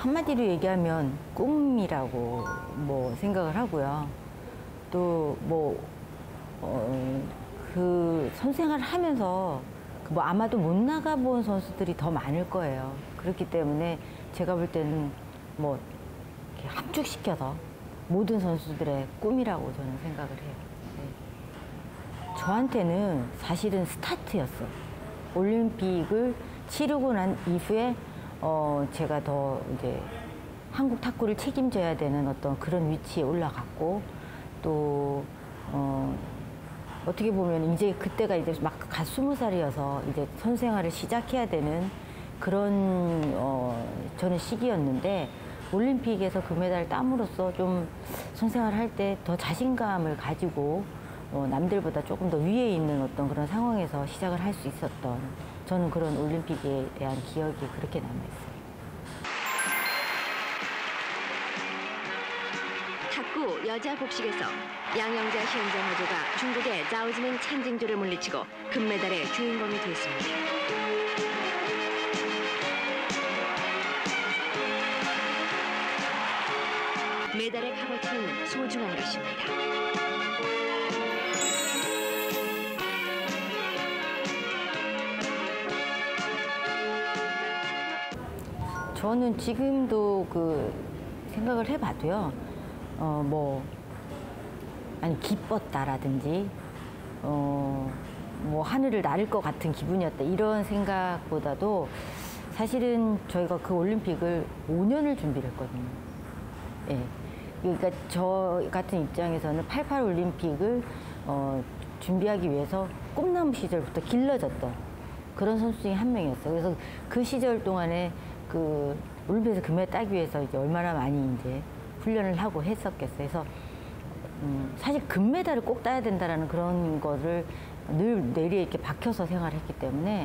한마디로 얘기하면 꿈이라고 뭐 생각을 하고요. 또 뭐 그 선생활을 하면서 뭐 아마도 못 나가본 선수들이 더 많을 거예요. 그렇기 때문에 제가 볼 때는 뭐 이렇게 함축시켜서 모든 선수들의 꿈이라고 저는 생각을 해요. 네. 저한테는 사실은 스타트였어요. 올림픽을 치르고 난 이후에 제가 더 이제 한국 탁구를 책임져야 되는 어떤 그런 위치에 올라갔고, 또 어떻게 보면 이제 그때가 이제 막 갓 20살이어서 이제 선생활을 시작해야 되는 그런 저는 시기였는데, 올림픽에서 금메달을 땀으로써 좀 선생활을 할 때 더 자신감을 가지고 남들보다 조금 더 위에 있는 어떤 그런 상황에서 시작을 할 수 있었던, 저는 그런 올림픽에 대한 기억이 그렇게 남아있어요. 탁구 여자 복식에서 양영자 현정호조가 중국의 자오즈밍 첸징조를 물리치고 금메달의 주인공이 됐습니다. 메달의 값어치는 소중한 것입니다. 저는 지금도 그 생각을 해봐도요, 아니 기뻤다라든지 뭐 하늘을 나를 것 같은 기분이었다 이런 생각보다도 사실은 저희가 그 올림픽을 5년을 준비를 했거든요. 예. 그러니까 저 같은 입장에서는 88 올림픽을 준비하기 위해서 꿈나무 시절부터 길러졌던 그런 선수 중에 한 명이었어요. 그래서 그 시절 동안에 그 올림픽에서 금메달 따기 위해서 이제 얼마나 많이 이제 훈련을 하고 했었겠어요. 그래서 사실 금메달을 꼭 따야 된다라는 그런 거를 늘 뇌리에 이렇게 박혀서 생활했기 때문에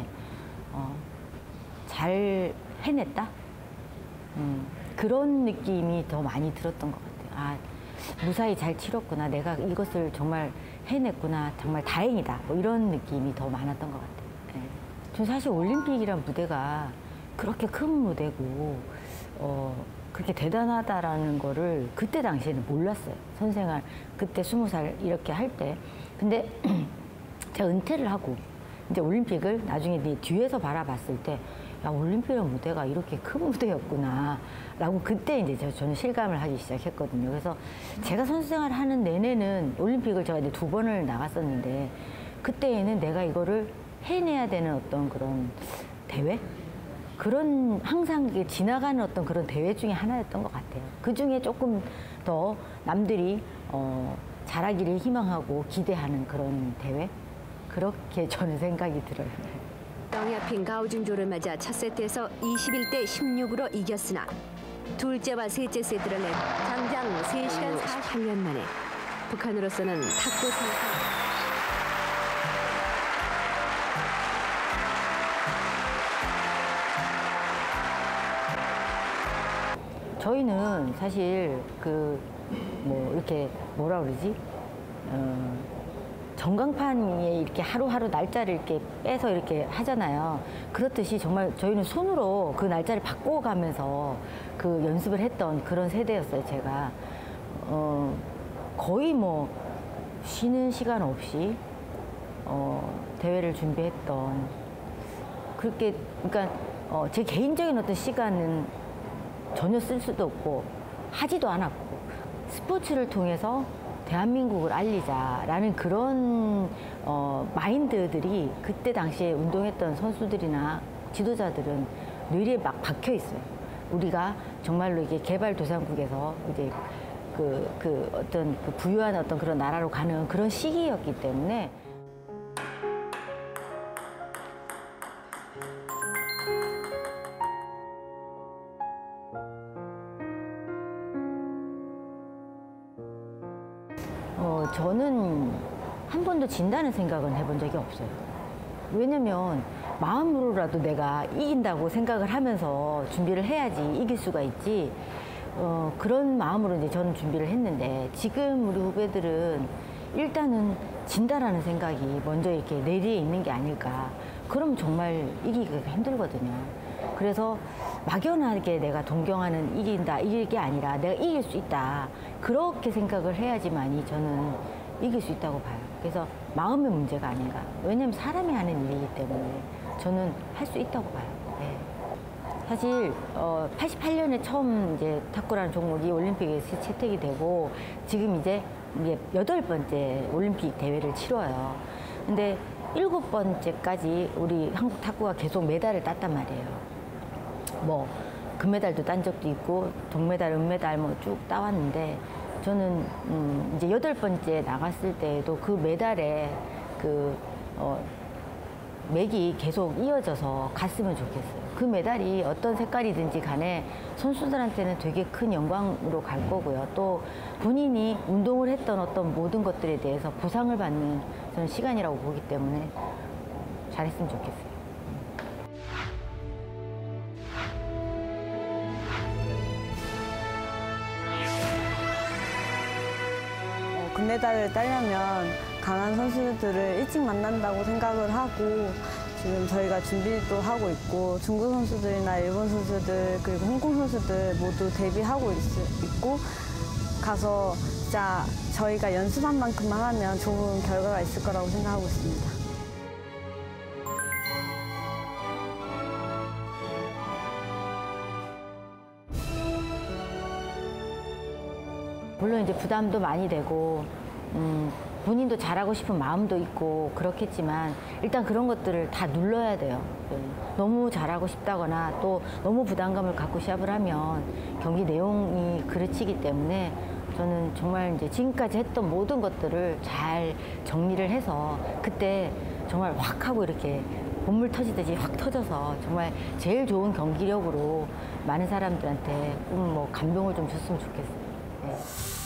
잘 해냈다? 그런 느낌이 더 많이 들었던 것 같아요. 아, 무사히 잘 치렀구나. 내가 이것을 정말 해냈구나. 정말 다행이다. 뭐 이런 느낌이 더 많았던 것 같아요. 네. 전 사실 올림픽이란 무대가 그렇게 큰 무대고 그렇게 대단하다라는 거를 그때 당시에는 몰랐어요. 선생활 그때 20살 이렇게 할 때. 근데 제가 은퇴를 하고 이제 올림픽을 나중에 뒤에서 바라봤을 때, 야, 올림픽이라는 무대가 이렇게 큰 무대였구나 라고 그때 이제 저는 실감을 하기 시작했거든요. 그래서 제가 선수생활을 하는 내내는 올림픽을 제가 이제 2번을 나갔었는데, 그때에는 내가 이거를 해내야 되는 어떤 그런 대회? 그런 항상 지나가는 어떤 그런 대회 중에 하나였던 것 같아요. 그 중에 조금 더 남들이 잘하기를 희망하고 기대하는 그런 대회? 그렇게 저는 생각이 들어요. 덩야핑 가오중조를 맞아 첫 세트에서 21대 16으로 이겼으나 둘째와 셋째 세트를 내 장장 3시간 48년 만에 북한으로서는 탁구 생산 저희는 사실 뭐 이렇게 뭐라 그러지? 전광판에 이렇게 하루하루 날짜를 이렇게 빼서 이렇게 하잖아요. 그렇듯이 정말 저희는 손으로 그 날짜를 바꿔가면서 그 연습을 했던 그런 세대였어요, 제가. 거의 뭐 쉬는 시간 없이 대회를 준비했던, 그렇게, 그러니까 제 개인적인 어떤 시간은 전혀 쓸 수도 없고 하지도 않았고, 스포츠를 통해서 대한민국을 알리자라는 그런 마인드들이 그때 당시에 운동했던 선수들이나 지도자들은 뇌리에 막 박혀 있어요. 우리가 정말로 이게 개발도상국에서 이제 어떤 부유한 어떤 그런 나라로 가는 그런 시기였기 때문에. 저는 한 번도 진다는 생각은 해본 적이 없어요. 왜냐면 마음으로라도 내가 이긴다고 생각을 하면서 준비를 해야지 이길 수가 있지, 그런 마음으로 이제 저는 준비를 했는데, 지금 우리 후배들은 일단은 진다라는 생각이 먼저 이렇게 내리에 있는 게 아닐까. 그럼 정말 이기기가 힘들거든요. 그래서 막연하게 내가 동경하는 이긴다 이길 게 아니라 내가 이길 수 있다 그렇게 생각을 해야지만이 저는 이길 수 있다고 봐요. 그래서 마음의 문제가 아닌가. 왜냐면 사람이 하는 일이기 때문에 저는 할 수 있다고 봐요. 네. 사실 88년에 처음 이제 탁구라는 종목이 올림픽에서 채택이 되고 지금 이제 8번째 올림픽 대회를 치러요. 근데 7번째까지 우리 한국 탁구가 계속 메달을 땄단 말이에요. 뭐 금메달도 딴 적도 있고 동메달, 은메달 뭐 쭉 따왔는데 저는 이제 8번째 나갔을 때에도 그 메달에 맥이 계속 이어져서 갔으면 좋겠어요. 그 메달이 어떤 색깔이든지 간에 선수들한테는 되게 큰 영광으로 갈 거고요. 또 본인이 운동을 했던 어떤 모든 것들에 대해서 보상을 받는 저는 시간이라고 보기 때문에 잘했으면 좋겠어요. 금메달을 따려면 강한 선수들을 일찍 만난다고 생각을 하고 지금 저희가 준비도 하고 있고 중국 선수들이나 일본 선수들 그리고 홍콩 선수들 모두 데뷔하고 있고 가서 진짜 저희가 연습한 만큼만 하면 좋은 결과가 있을 거라고 생각하고 있습니다. 물론 이제 부담도 많이 되고 본인도 잘하고 싶은 마음도 있고 그렇겠지만 일단 그런 것들을 다 눌러야 돼요. 너무 잘하고 싶다거나 또 너무 부담감을 갖고 시합을 하면 경기 내용이 그르치기 때문에 저는 정말 이제 지금까지 했던 모든 것들을 잘 정리를 해서 그때 정말 확 하고 이렇게 본물 터지듯이 확 터져서 정말 제일 좋은 경기력으로 많은 사람들한테 뭐 감동을 좀 줬으면 좋겠어요. 네.